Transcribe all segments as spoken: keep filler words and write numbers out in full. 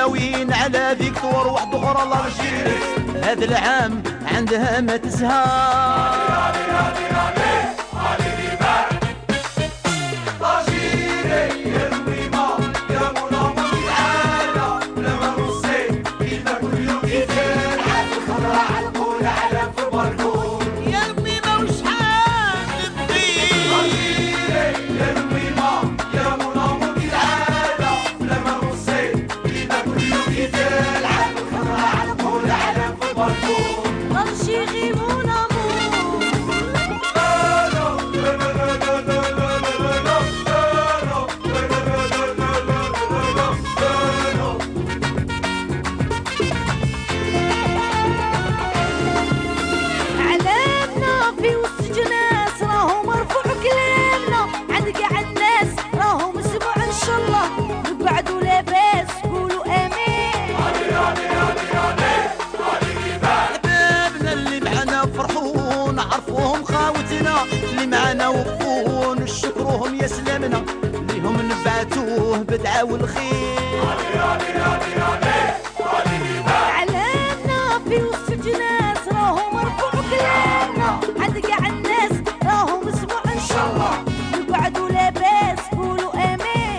ناويين على فيكتور واحد اخرى لالجيري هذا العام عندها ما تزهى. اللي معانا وقفون نشكروهم يا سلامنا ليهم نبعتوه بدعا والخير. علمنا في وسط الناس راهم رفعوا كلامنا عند كاع الناس راهم اسمعوا ان شاء الله نقعدوا لاباس قولوا امين.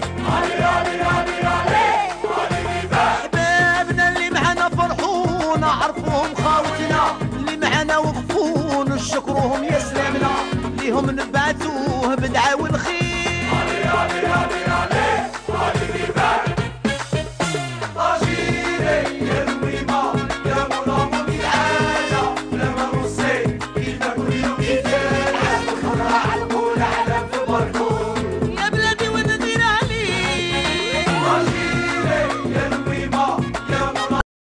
حبابنا اللي معانا فرحون عرفوهم خاوتنا اللي معانا وقفون نشكروهم يا سلامنا ليهم نبعتوه بدعا والخير.